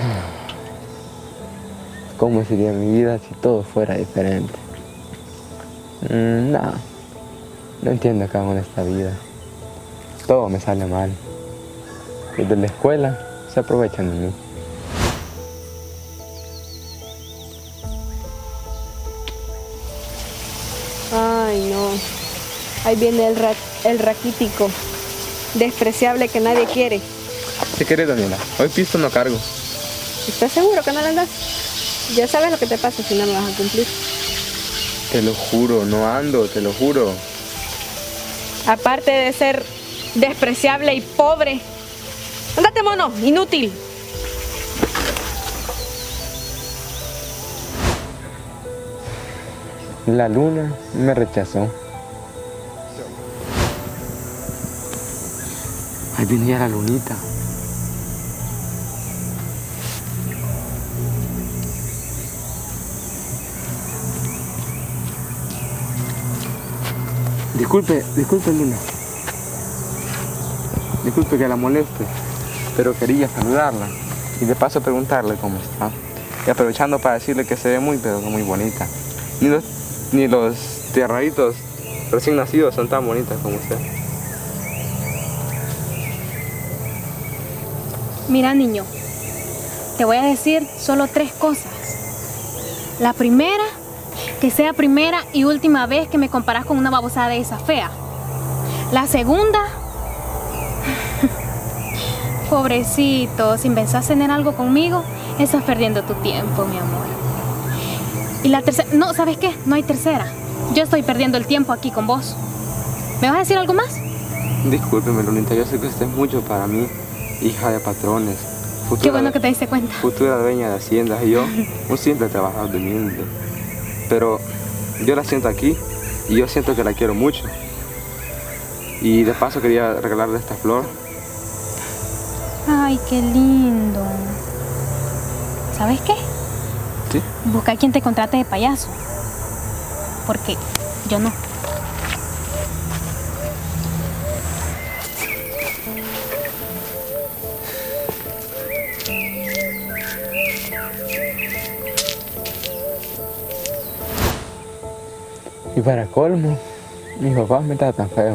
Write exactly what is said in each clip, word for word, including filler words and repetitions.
¿Cómo sería mi vida si todo fuera diferente? Mm, no, no entiendo qué hago en esta vida. Todo me sale mal. Desde la escuela se aprovechan de mí. Ay, no. Ahí viene el, ra el raquítico. Despreciable que nadie quiere. ¿Qué querés, Daniela? Hoy pisto no cargo. ¿Estás seguro que no le andas? Ya sabes lo que te pasa si no me vas a cumplir. Te lo juro, no ando, te lo juro. Aparte de ser despreciable y pobre. ¡Ándate, mono! ¡Inútil! La luna me rechazó. Ahí viene ya la lunita. Disculpe, disculpe, Luna. Disculpe que la moleste, pero quería saludarla y de paso preguntarle cómo está. Y aprovechando para decirle que se ve muy, pero muy bonita. Ni los, ni los tierraditos recién nacidos son tan bonitas como usted. Mira, niño, te voy a decir solo tres cosas. La primera, que sea primera y última vez que me comparas con una babosada de esa fea. La segunda, pobrecito, si pensás tener algo conmigo, estás perdiendo tu tiempo, mi amor. Y la tercera, no, ¿sabes qué? No hay tercera. Yo estoy perdiendo el tiempo aquí con vos. ¿Me vas a decir algo más? Discúlpeme, Lunita, yo sé que usted es mucho para mí, hija de patrones. Futura, Qué bueno que te diste cuenta. Futura dueña de haciendas y yo, un simple trabajador de humilde. Pero yo la siento aquí y yo siento que la quiero mucho. Y de paso quería regalarle esta flor. Ay, qué lindo. ¿Sabes qué? ¿Sí? Busca a quien te contrate de payaso. Porque yo no. Y para colmo, mi papá me está tan feo.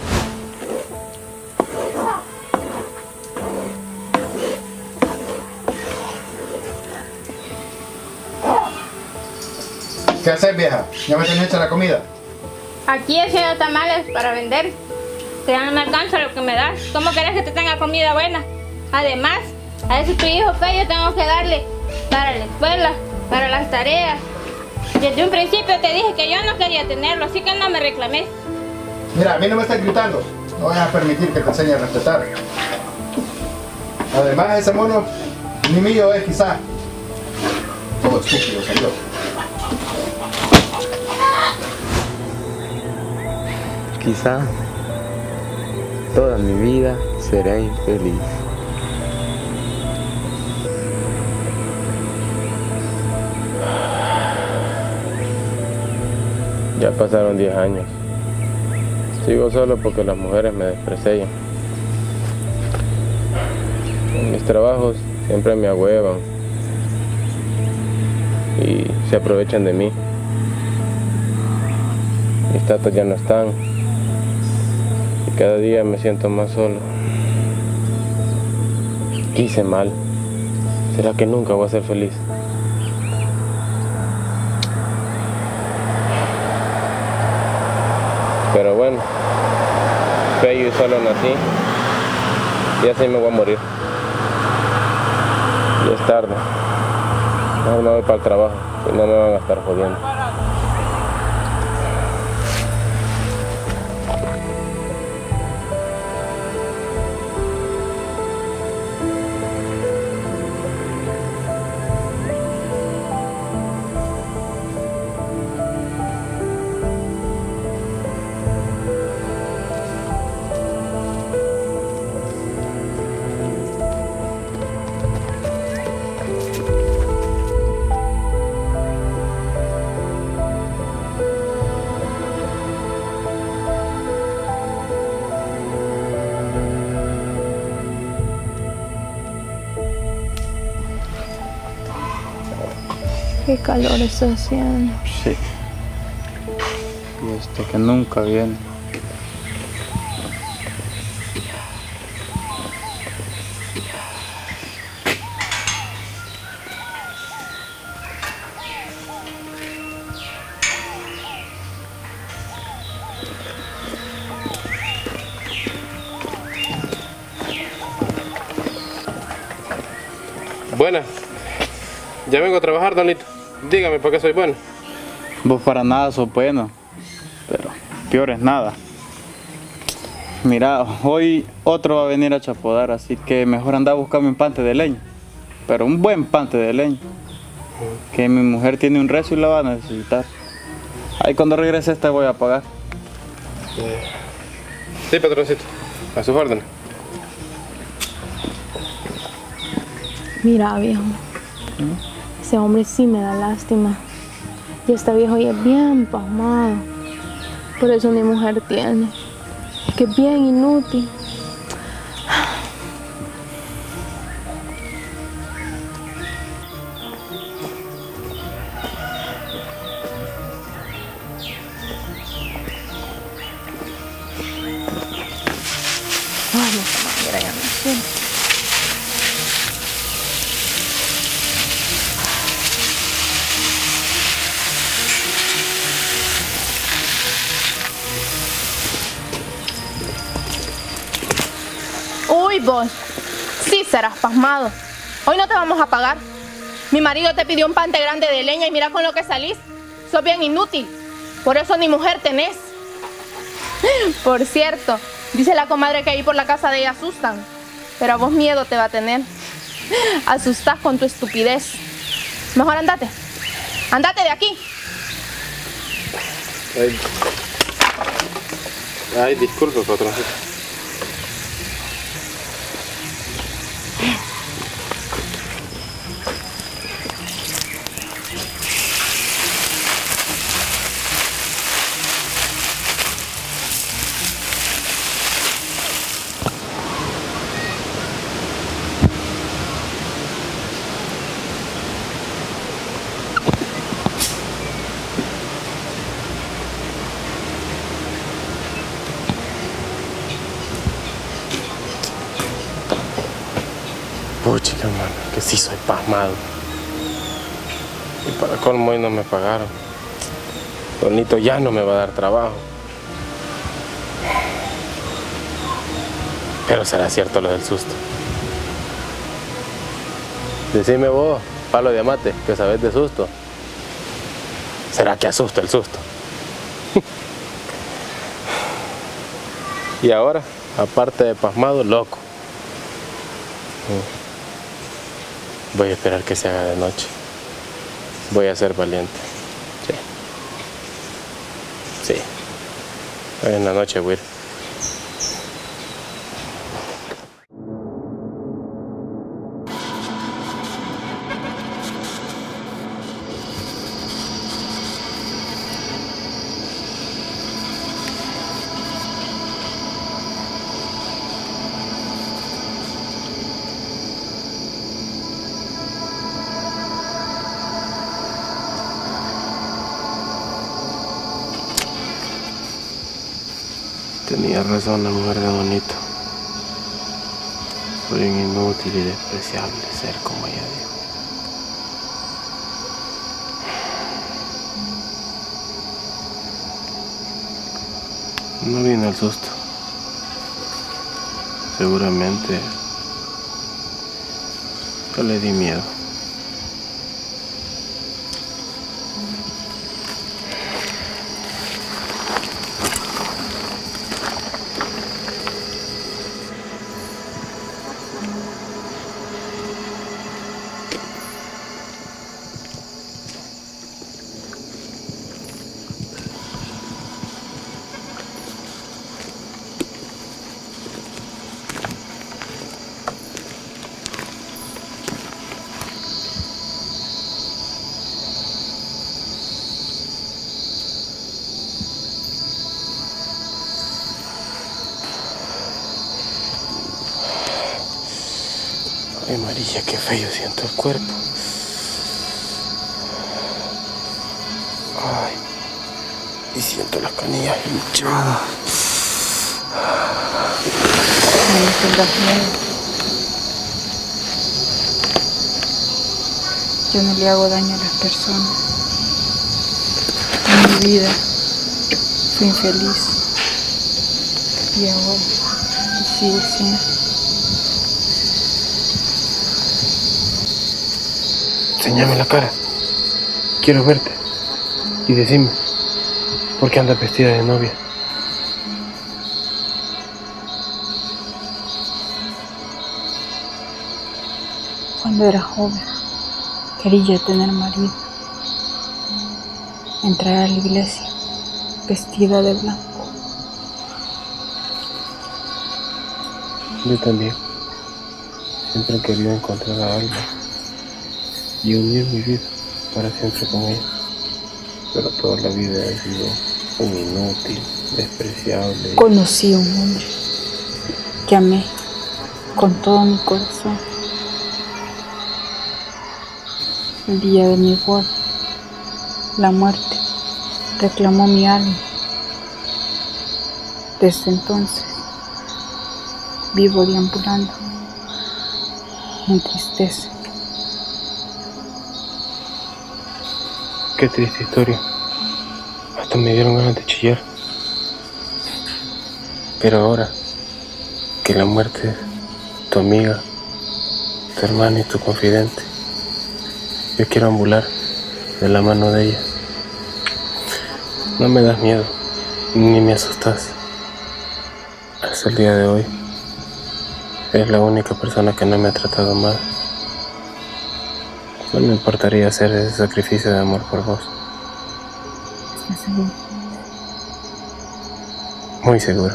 ¿Qué haces, vieja? ¿Ya me tenés hecha la comida? Aquí haciendo tamales para vender. Que ya no me alcanza lo que me das. ¿Cómo querés que te tenga comida buena? Además, a ese tu hijo feo tengo que darle para la escuela, para las tareas. Desde un principio te dije que yo no quería tenerlo, así que no me reclames. Mira, a mí no me estás gritando. No voy a permitir que te enseñe a respetar. Además, ese mono ni mío es, quizá. Todo estúpido salió. Quizá toda mi vida seré infeliz. Ya pasaron diez años. Sigo solo porque las mujeres me desprecian. En mis trabajos siempre me agüevan y se aprovechan de mí. Mis tatas ya no están y cada día me siento más solo. ¿Qué hice mal? ¿Será que nunca voy a ser feliz? Pero bueno, feo y solo nací y así me voy a morir. Y es tarde. Mejor me voy para el trabajo, si no me van a estar jodiendo. Qué calor está haciendo. Sí. Y este que nunca viene. Buenas. Ya vengo a trabajar, don Lito. Dígame, ¿por qué soy bueno? Vos para nada sos bueno, pero peor es nada. Mira, hoy otro va a venir a chapodar, así que mejor anda a buscarme un pante de leña. Pero un buen pante de leña. Que mi mujer tiene un recio y la va a necesitar. Ahí cuando regrese te voy a pagar. Eh, sí, patroncito. A sus órdenes. Mira, viejo. Ese hombre sí me da lástima. Y este viejo ya es bien pasmado. Por eso ni mujer tiene. Que es bien inútil. Ay, no esta manera ya no sé. Uy, vos, sí serás pasmado. Hoy no te vamos a pagar. Mi marido te pidió un pante grande de leña y mira con lo que salís. Sos bien inútil. Por eso ni mujer tenés. Por cierto, dice la comadre que ahí por la casa de ella asustan. Pero a vos miedo te va a tener. Asustás con tu estupidez. Mejor andate. Andate de aquí. Ay, Ay disculpe, patroncito. Puchica, mano, que sí soy pasmado. Y para colmo hoy no me pagaron. Don Lito ya no me va a dar trabajo. Pero será cierto lo del susto. Decime vos, palo de amate, que sabés de susto. ¿Será que asusta el susto? Y ahora, aparte de pasmado, loco. Voy a esperar que se haga de noche. Voy a ser valiente. Sí. Sí. Hoy en la noche voy a ir. Tenía razón la mujer de Don Lito. Soy un inútil y despreciable ser como ella dijo. No vino el susto. Seguramente yo le di miedo. Ay, María, qué feo siento el cuerpo. Y siento las canillas hinchadas. No tengas miedo. Yo no le hago daño a las personas. En mi vida fui infeliz. Y ahora sigo siendo. Enséñame la cara. Quiero verte. Y decime, ¿por qué andas vestida de novia? Cuando era joven, quería tener marido. Entrar a la iglesia vestida de blanco. Yo también. Siempre he querido encontrar a alguien y unir mi vida para siempre con ella. Pero toda la vida he sido un inútil, despreciable. Conocí a un hombre que amé con todo mi corazón. El día de mi boda, la muerte reclamó mi alma. Desde entonces, vivo deambulando en tristeza. Qué triste historia. Hasta me dieron ganas de chillar. Pero ahora que la muerte es tu amiga, tu hermana y tu confidente, yo quiero ambular de la mano de ella. No me das miedo, ni me asustas. Hasta el día de hoy, eres la única persona que no me ha tratado mal. No me importaría hacer ese sacrificio de amor por vos. ¿Estás seguro? Muy seguro.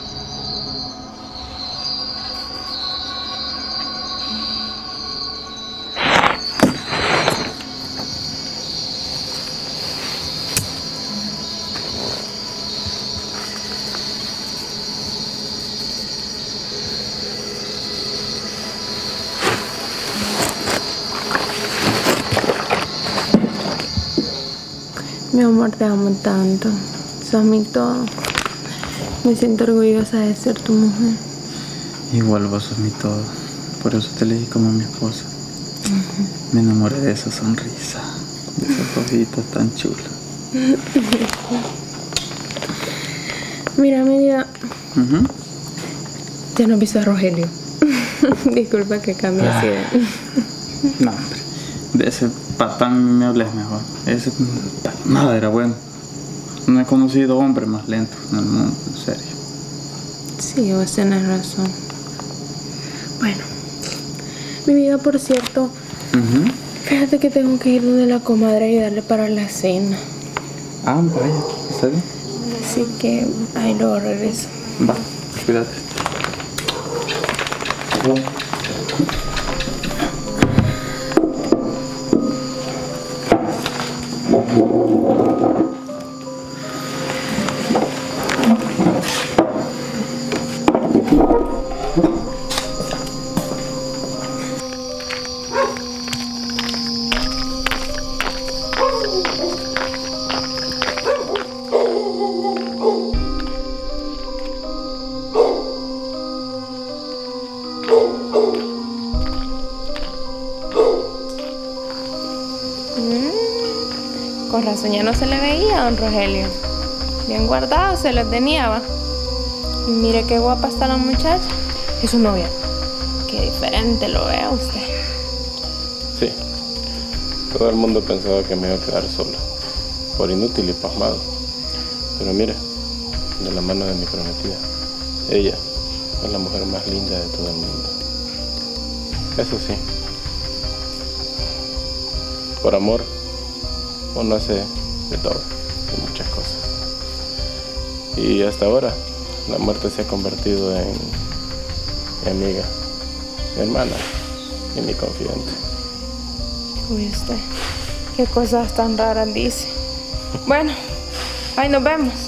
Mi amor, te amo tanto. Sos mi todo. Me siento orgullosa de ser tu mujer. Igual vos sos mi todo. Por eso te elegí como mi esposa. Uh-huh. Me enamoré de esa sonrisa, de esos ojitos tan chulos. Mira, mi vida. Uh-huh. Ya no he visto a Rogelio. Disculpa que cambie así de... No, hombre. De ese patán me hables mejor. Ese nada era bueno. No he conocido hombre más lento en el mundo, en serio. Sí, vos tenés razón. Bueno, mi vida, por cierto, uh-huh. Fíjate que tengo que ir donde la comadre a ayudarle para la cena. Ah, vaya, está bien. Así que ahí luego regreso. Va, cuídate. Con razón ya no se le veía a don Rogelio. Bien guardado se lo tenía, va. Y mire qué guapa está la muchacha. Es su novia. Qué diferente lo ve a usted. Sí. Todo el mundo pensaba que me iba a quedar sola. Por inútil y pasmado. Pero mira, de la mano de mi prometida. Ella es la mujer más linda de todo el mundo. Eso sí. Por amor, uno hace de todo, de muchas cosas. Y hasta ahora, la muerte se ha convertido en mi amiga, mi hermana y mi confidente. Uy, usted, qué cosas tan raras dice. Bueno, ahí nos vemos.